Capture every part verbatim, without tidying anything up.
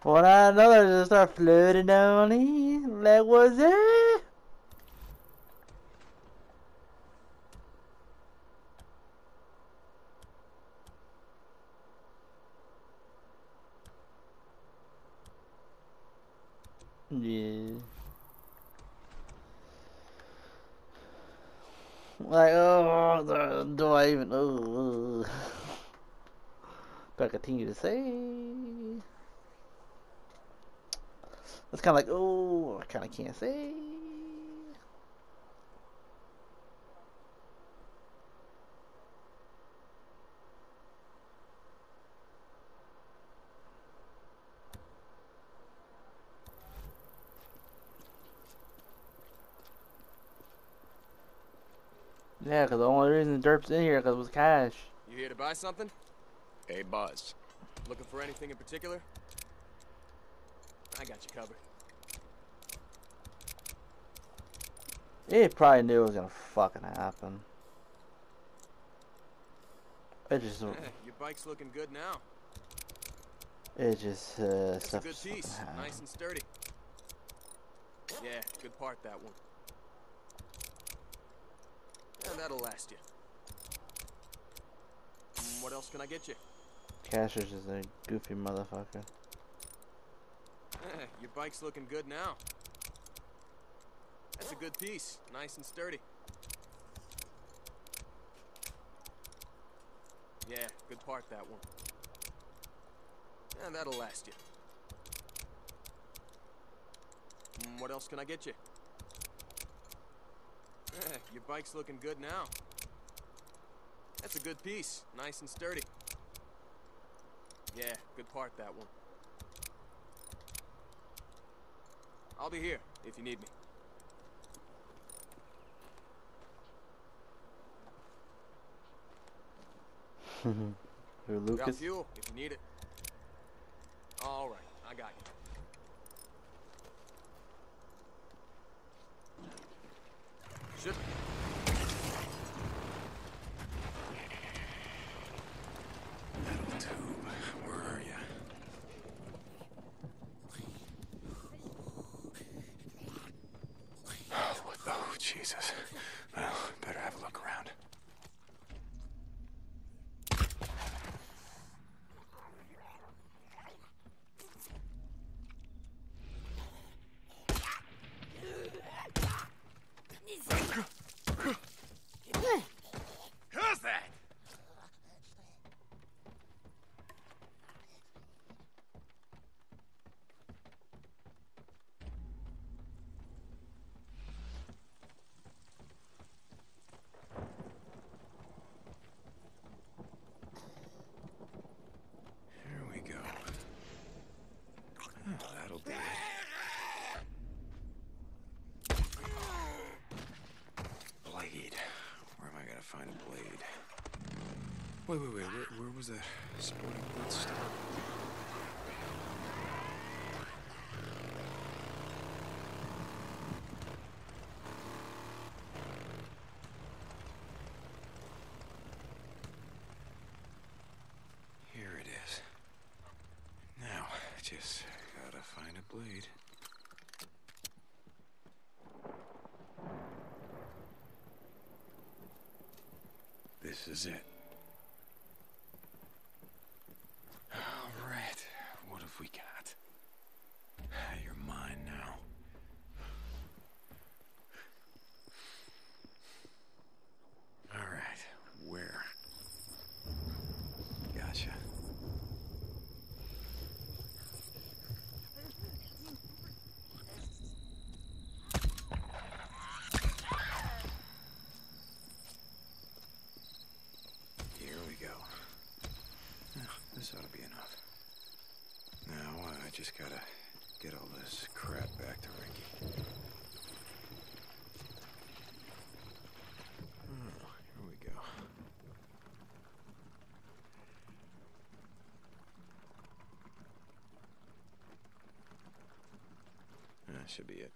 When I know I just start floating down in. Like, what's it? Yeah. Like, oh, do I even know? Do I continue to say? It's kind of like, oh, I kind of can't say. Yeah, because the only reason Derp's in here because it was cash. You here to buy something? Hey, Buzz. Looking for anything in particular? I got you covered. It probably knew it was gonna fucking happen. It just. Your bike's looking good now. It just. Uh, That's a good piece. Nice and sturdy. Yeah, good part, that one. And that'll last you. What else can I get you? Casher's is a goofy motherfucker. Your bike's looking good now. That's a good piece. Nice and sturdy. Yeah, good part, that one. And that'll last you. What else can I get you? Your bike's looking good now. That's a good piece. Nice and sturdy. Yeah, good part, that one. I'll be here if you need me. Who, Lucas? Got fuel if you need it. All right, I got you. Should. Metal tube, where are you? Oh, what? Oh, Jesus. Well, better have a look around. Who's that? Here we go. Oh, that'll do it. Blade. Where am I gonna find a blade? Wait, wait, wait. Where, where was that sporting goods store? Here it is. Now, I just gotta find a blade. This is it. All right. What have we got? You're mine now. All right. Where? Gotcha. Here we go. Oh, this ought to be enough. Now, uh, I just gotta get all this crap back to Ricky. Oh, here we go. That should be it.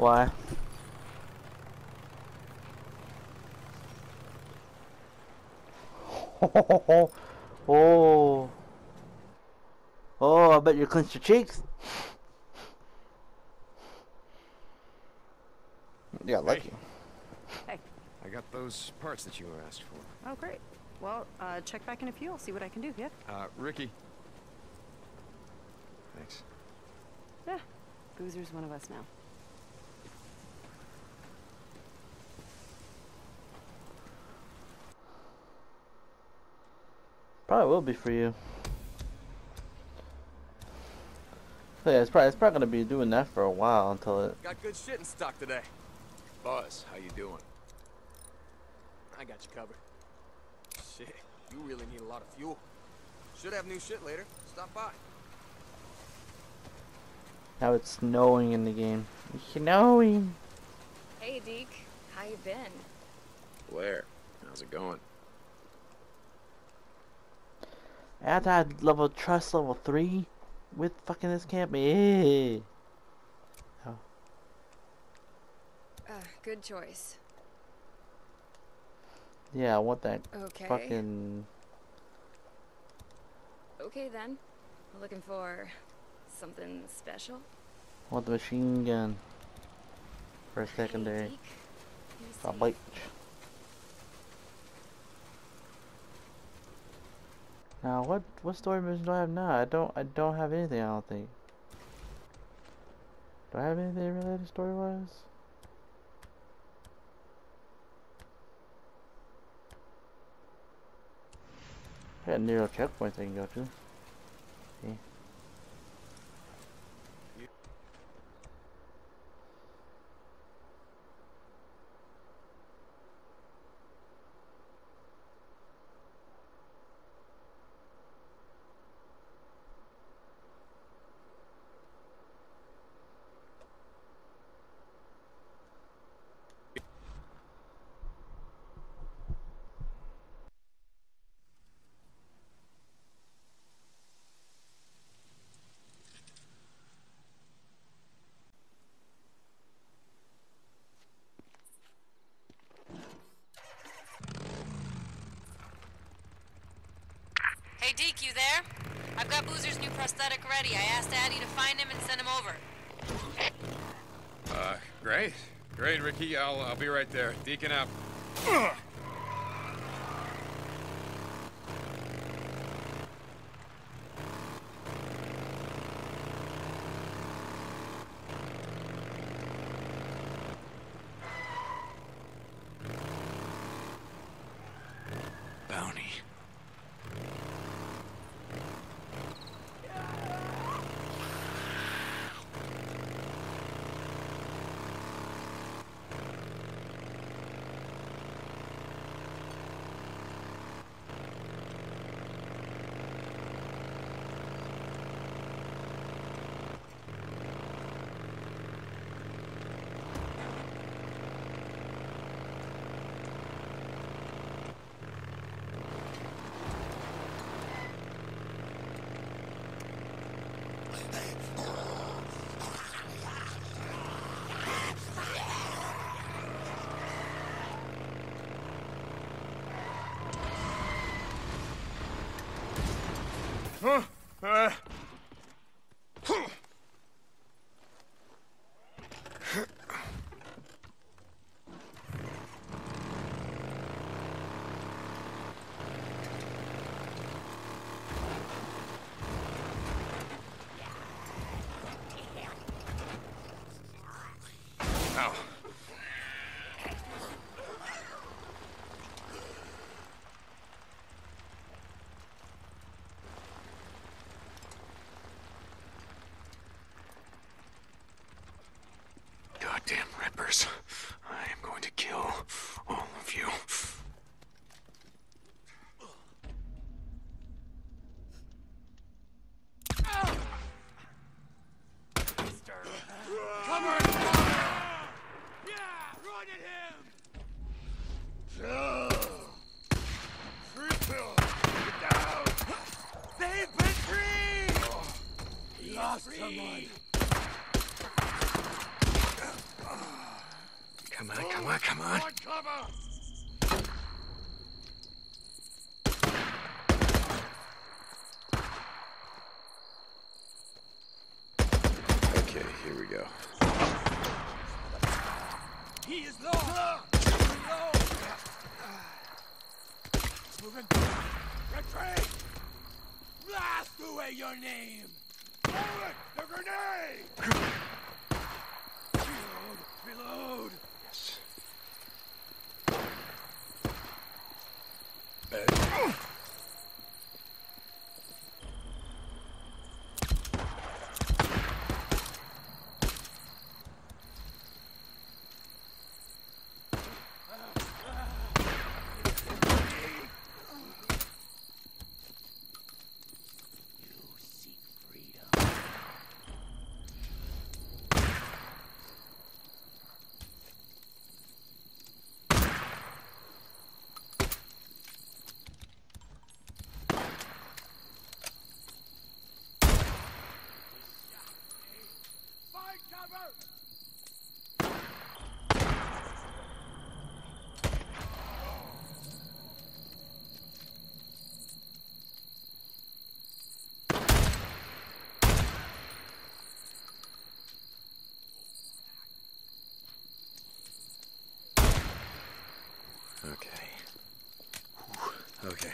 Why? Oh. Oh, I bet you clenched your cheeks. Yeah, lucky. Hey. I got those parts that you were asked for. Oh, great. Well, uh, check back in a few. I'll see what I can do, yeah? Uh, Ricky. Thanks. Yeah. Boozer's one of us now. Probably will be for you. So yeah, it's probably it's probably gonna be doing that for a while until it. Got good shit in stock today. Buzz, how you doing? I got you covered. Shit, you really need a lot of fuel. Should have new shit later. Stop by. Now it's snowing in the game. It's snowing. Hey, Deke. How you been? Blair, how's it going? After I level trust level three with fucking this camp, yeah. Oh. Uh, good choice. Yeah, I want that Okay. fucking. Okay then. Looking for something special? I want the machine gun for a secondary. Hey, Deke. You I'll see- bite. Now what what story mission do I have now? I don't I don't have anything, I don't think. Do I have anything related story wise? I got Nero checkpoints I can go to. See. Hey, Deke, you there? I've got Boozer's new prosthetic ready. I asked Addy to find him and send him over. Uh, great. Great, Ricky. I'll, I'll be right there. Deacon out. Bounty. Huh? Uh. Ow. Goddamn rippers. I am going to kill all of you. Cover it! Yeah! Run at him! Free Bill! Get down! They've been freed! He lost someone! Come on, come on, come on. Okay, here we go. He is low. Low. Moving. Retreat. Blast away your name. Forward. The grenade. Reload. Reload. Yes. Okay. Whew. Okay.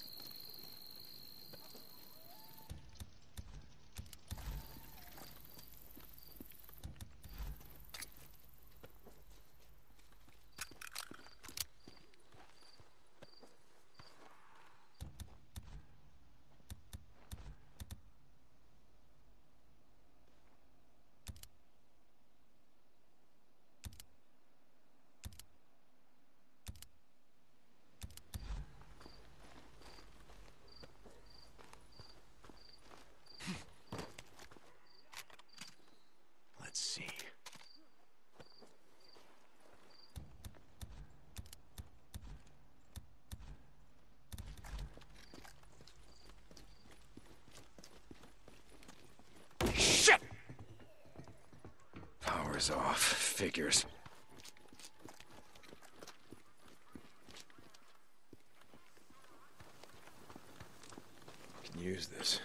Let's see. Shit! Power's off. Figures. Can use this.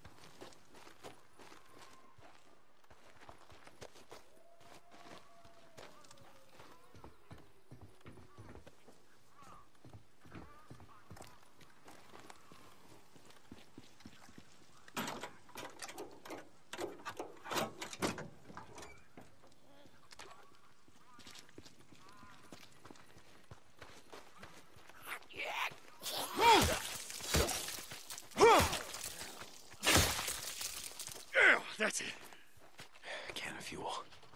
That's it. Can of fuel.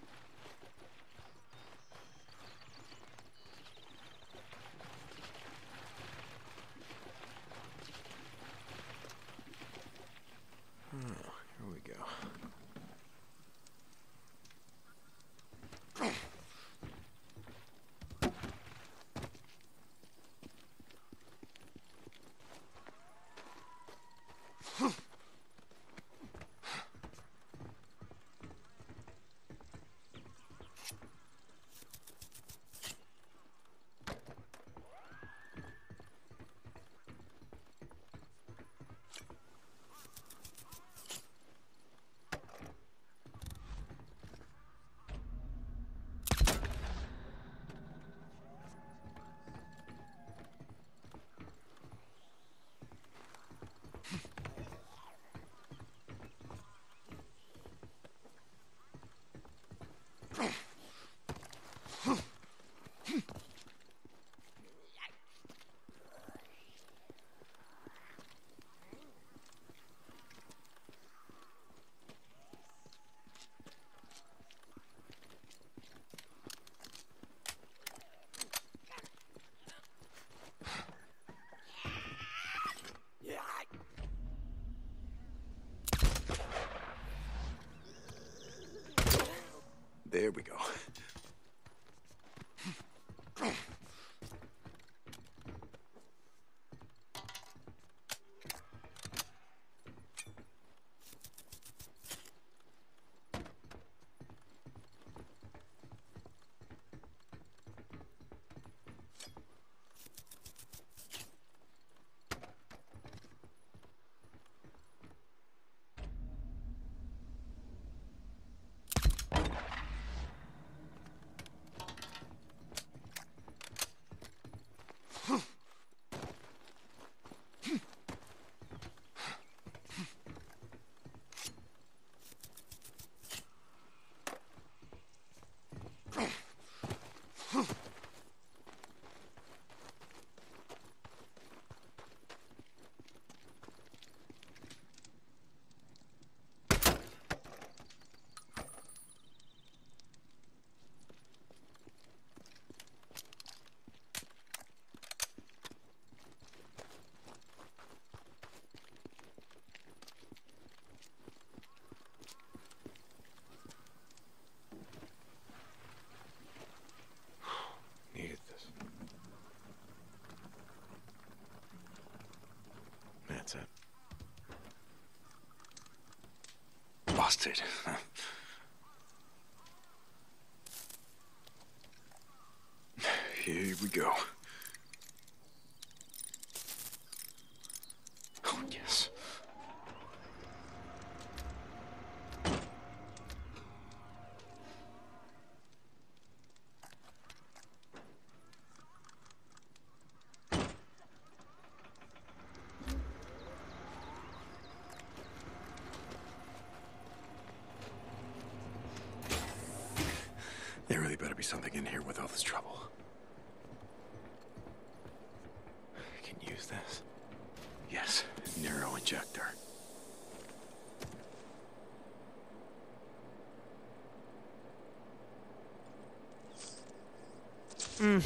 Oh, here we go. There we go. That's it. Huh? Here we go. Oh, yes. There really better be something in here with all this trouble. I can use this. Yes, Nero injector. Hmm.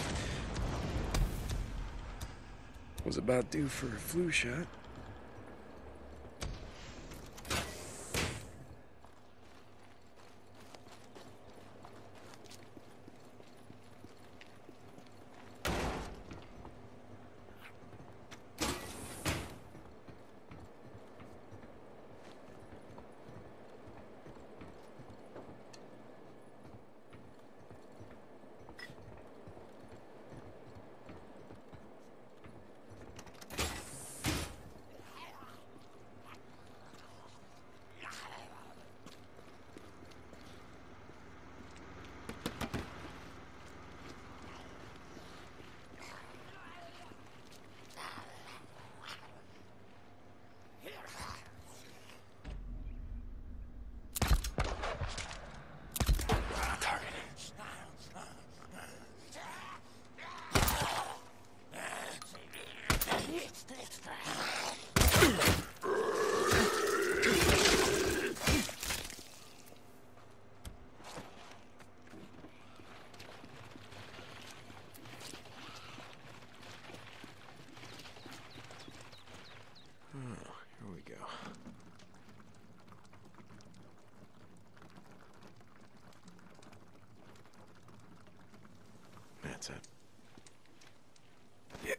Was about due for a flu shot. That's it. Yeah.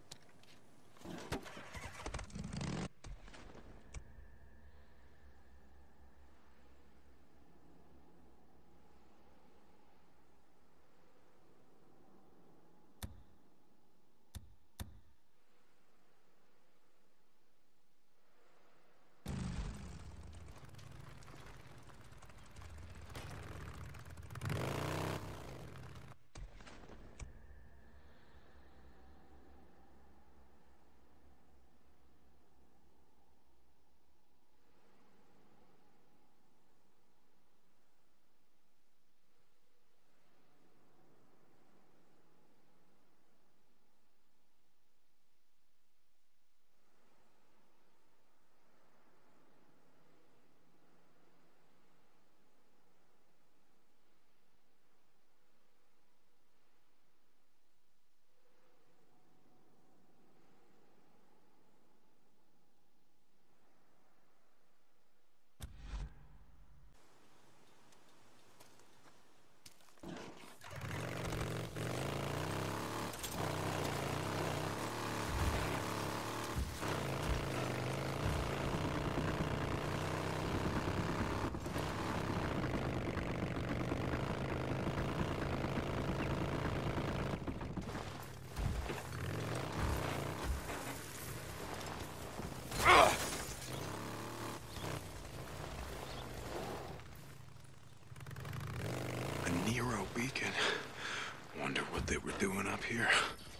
Nero beacon. Wonder what they were doing up here.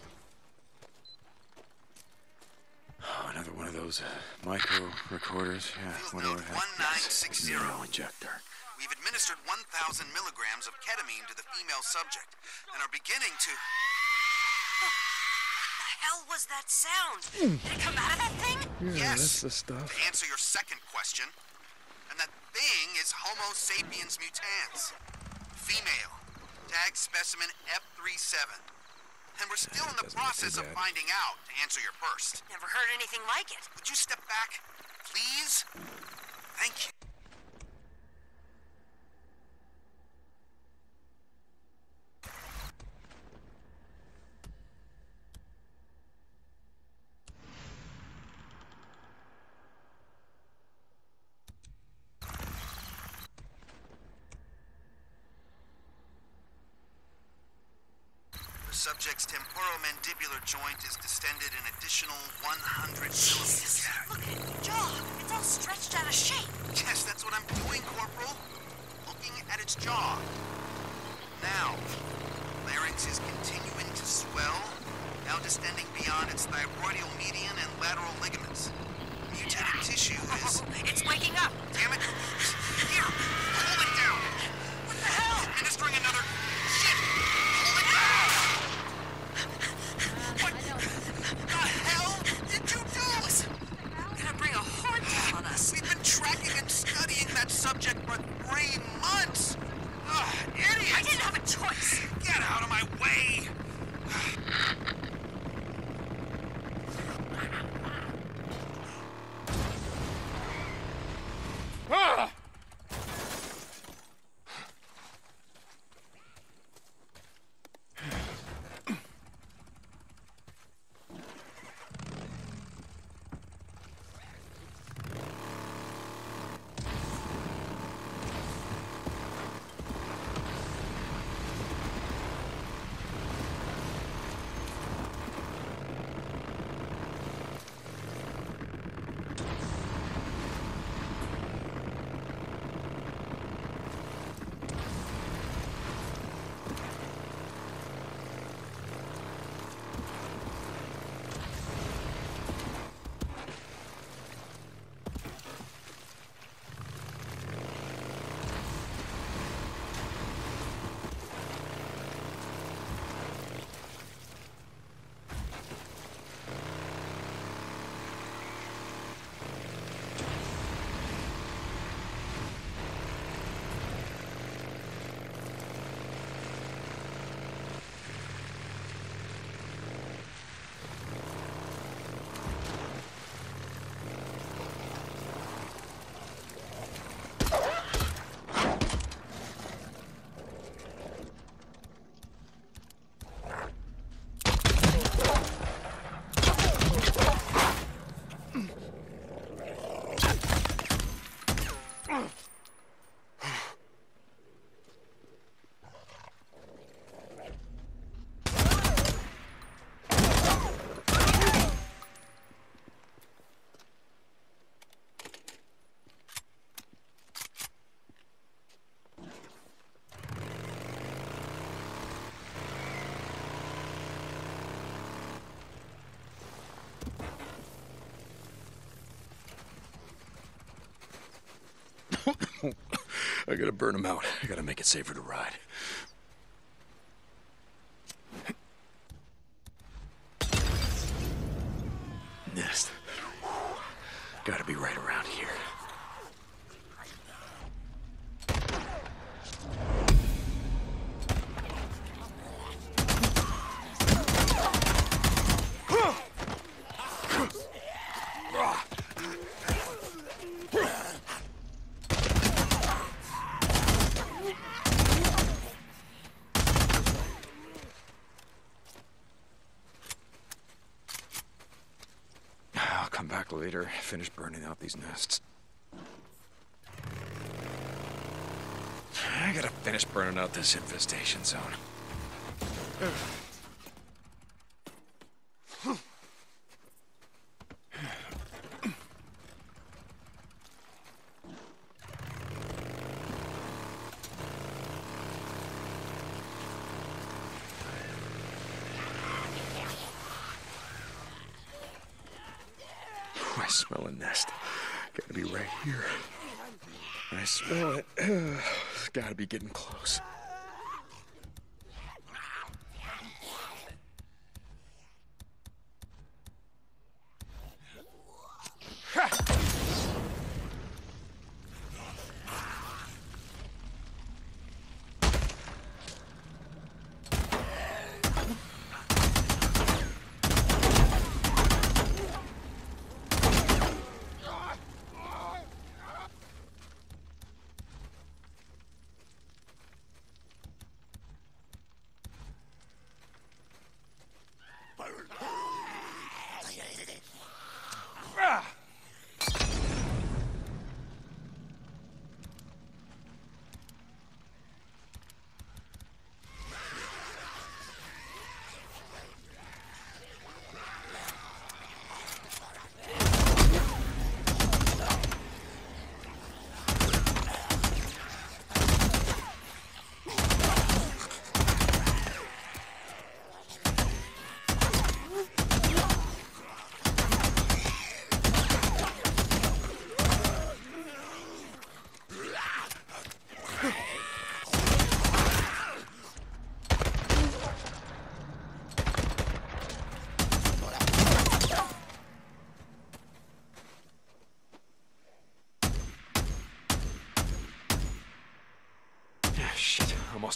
Oh, another one of those uh, micro recorders. Yeah, whatever. one nine six zero. Nero injector. We've administered one thousand milligrams of ketamine to the female subject and are beginning to... What the hell was that sound? Did it come out of that thing? Yeah, Yes. that's the stuff. To answer your second question, and that thing is Homo sapiens mutans. Female. Tag specimen F thirty-seven. And we're still Uh, in the doesn't look process too of bad. finding out, to answer your first. Never heard anything like it. Would you step back, please? Thank you. Subject's temporomandibular joint is distended an additional one hundred millimeters. Look at it, jaw. It's all stretched out of shape. Yes, that's what I'm doing, Corporal. Looking at its jaw. Now, larynx is continuing to swell, now distending beyond its thyroidal median and lateral ligaments. Mutated tissue is... It's waking up. Damn it. Here, hold it down. What the hell? Administering another... Shit! Hold it down! What the hell did you do? Gonna bring a horde down on us. We've been tracking and studying that subject for three months! Ugh, idiot! I didn't have a choice. Get out of my way! Ah! I gotta burn them out. I gotta make it safer to ride. Nest. Gotta be right around here. I'll come back later, finish burning out these nests. I gotta finish burning out this infestation zone. I smell a nest. Gotta be right here. I smell it. It's gotta be getting close.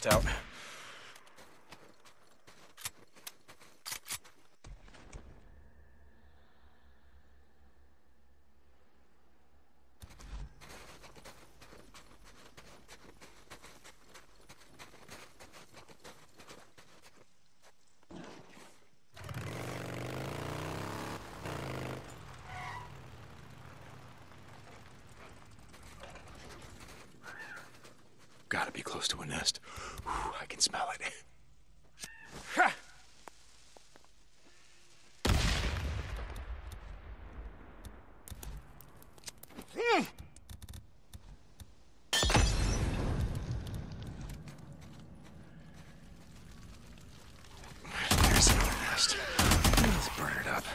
almost out. Gotta be close to a nest. Whew, I can smell it. Ha! Mm. There's another nest. Let's burn it up.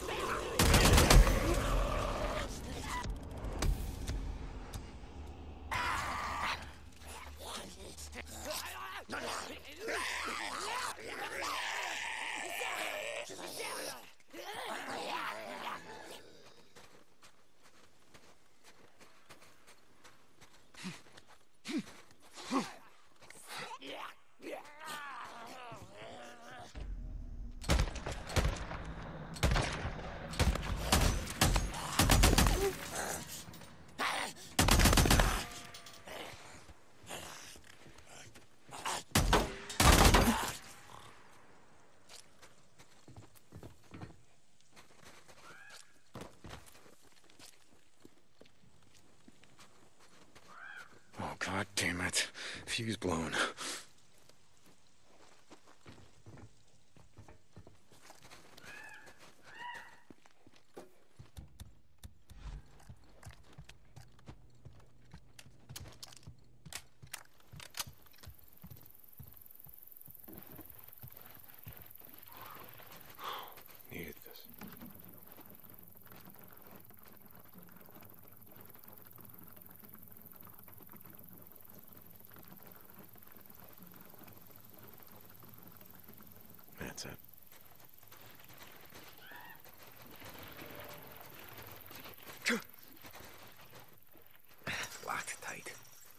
Oh, God damn it. Fuse blown. Needed this. That's it. Locked tight.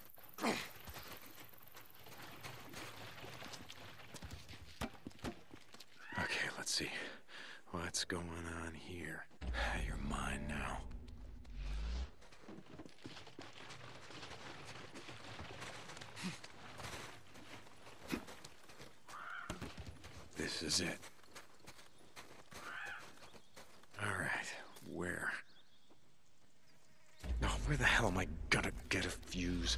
Okay, let's see. What's going on here? You're mine now. This is it. All right, where? No, where the hell am I gonna get a fuse?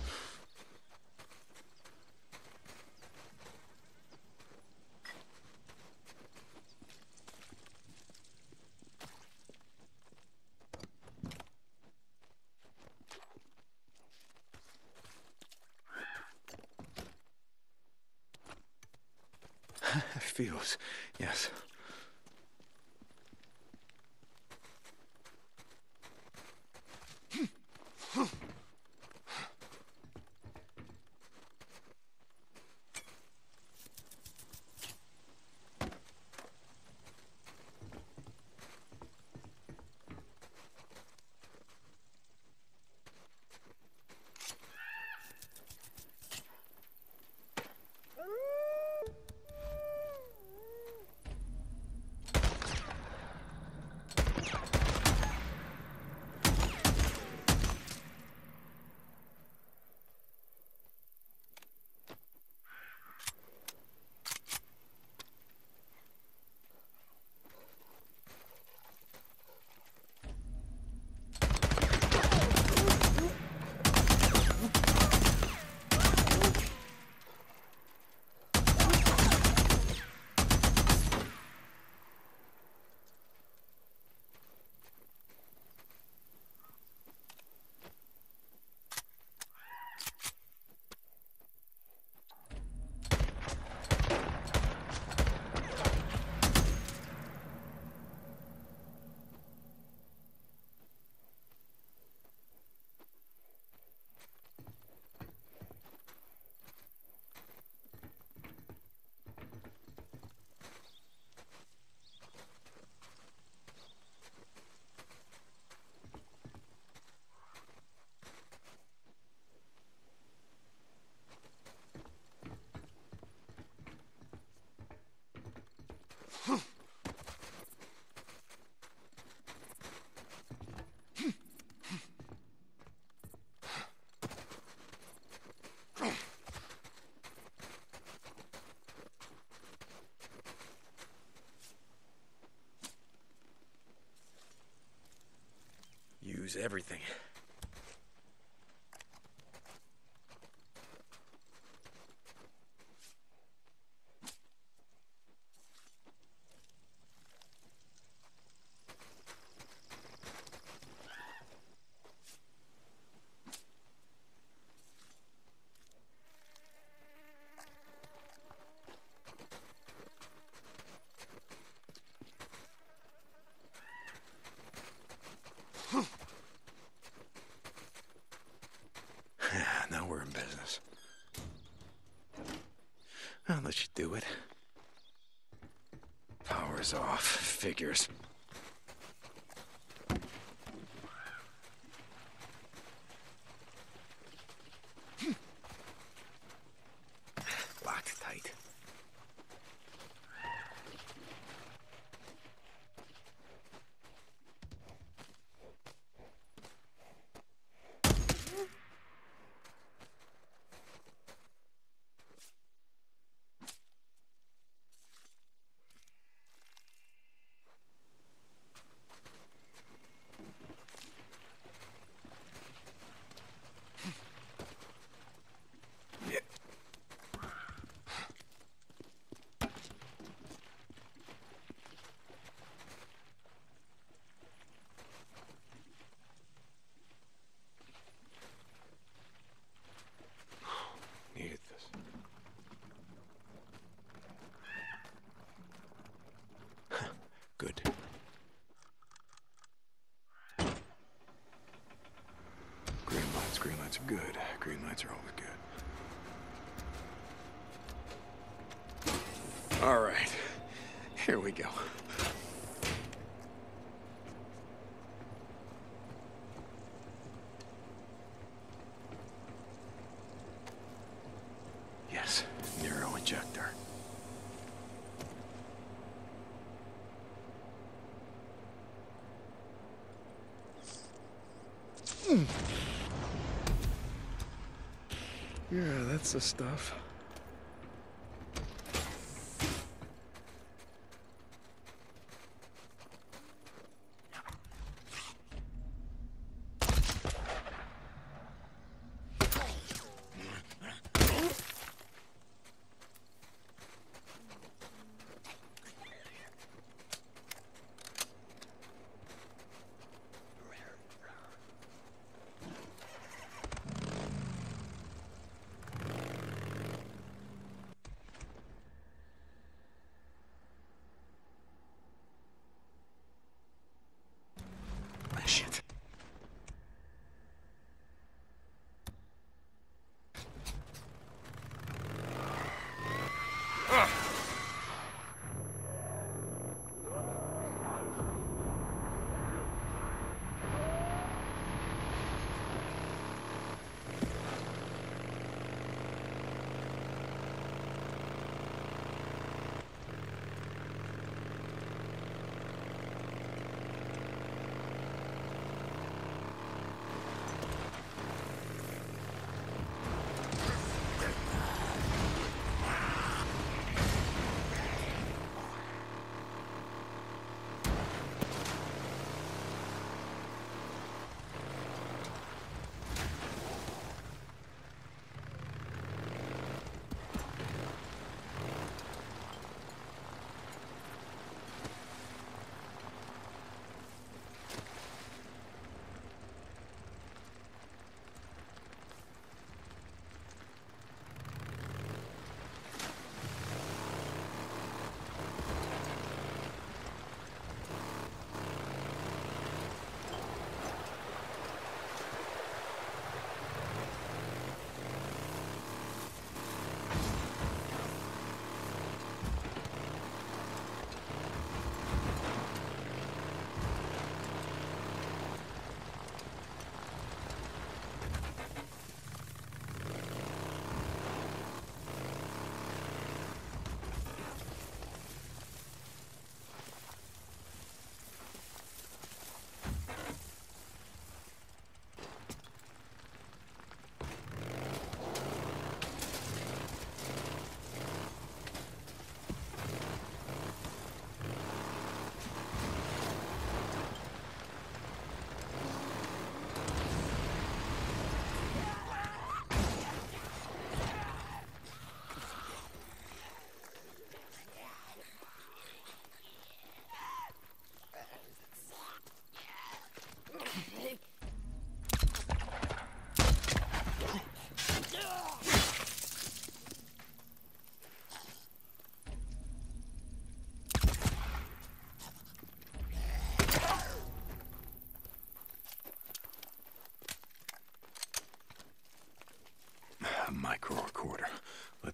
Fuse, yes. lose everything. Now we're in business. I'll let you do it. Power's off. Figures. Locked tight. Needed this. Good. Green lights, green lights are good. Green lights are always good. All right. Here we go. Yes, Nero ejector. Mm. Yeah, that's the stuff.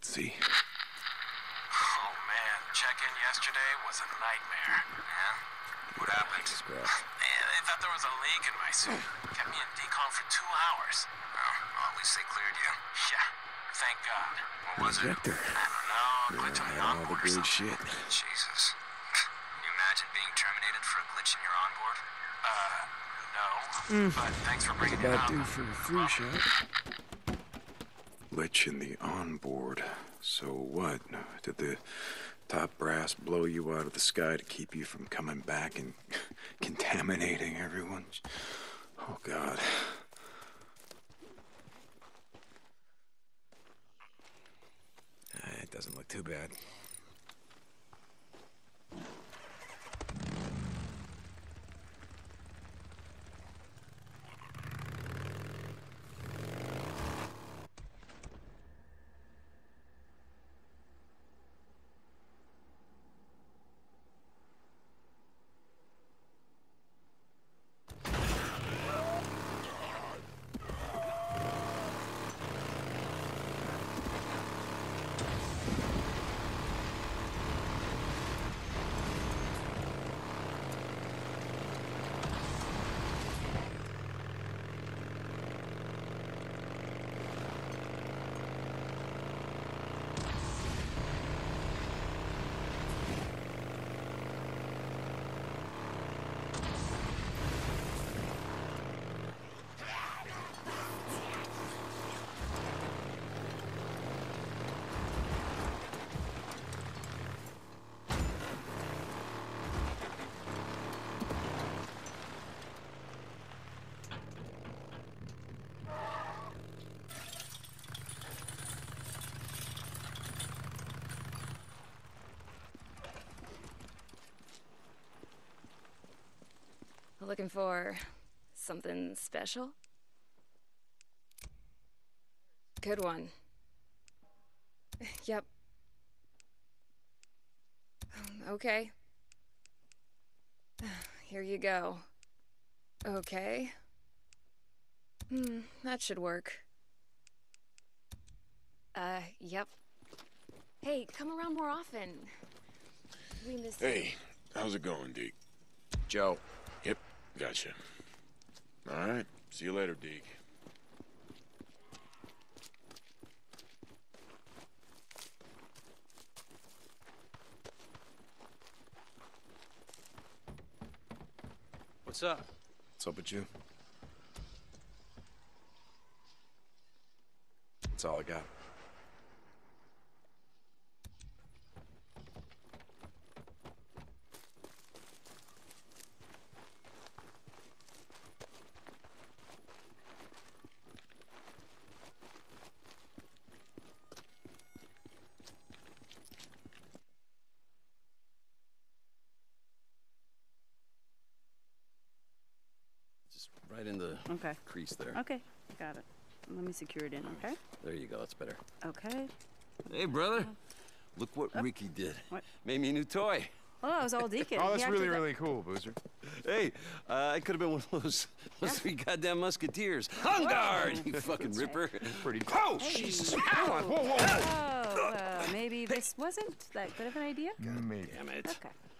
Let's see. Oh man, check-in yesterday was a nightmare. Yeah? What happened? Man, they thought there was a leak in my suit. Kept me in decon for two hours. Oh, well, at least they cleared you. Yeah, thank God. What was it? Injector. I don't know, glitch on the Yeah, all the onboard or good something. shit. Jesus. Can you imagine being terminated for a glitch in your onboard? Uh, no. But thanks for bringing it About up. due for a flu shot. Glitch in the onboard. So what? Did the top brass blow you out of the sky to keep you from coming back and contaminating everyone? Oh, God. Uh, it doesn't look too bad. Looking for something special? Good one. Yep. Okay. Here you go. Okay. Hmm, that should work. Uh, yep. Hey, come around more often. We miss you. Hey, how's it going, Deke? Joe. Yep, gotcha. All right, see you later, Deke. What's up? What's up with you? That's all I got. Right in the Okay. crease there. Okay, got it. Let me secure it in, okay? There you go, that's better. Okay. Hey, brother. Look what Ricky did. What? Made me a new toy. Oh, that was all Deacon. Oh, He that's acted really, like- really cool, Boozer. Hey, uh, I could have been one of those, those three goddamn musketeers. On guard, you fucking ripper. Pretty. Oh, Hey. Jesus. Come on, whoa, whoa, whoa. Oh, uh, maybe this wasn't that good of an idea? Maybe. Damn it. Okay.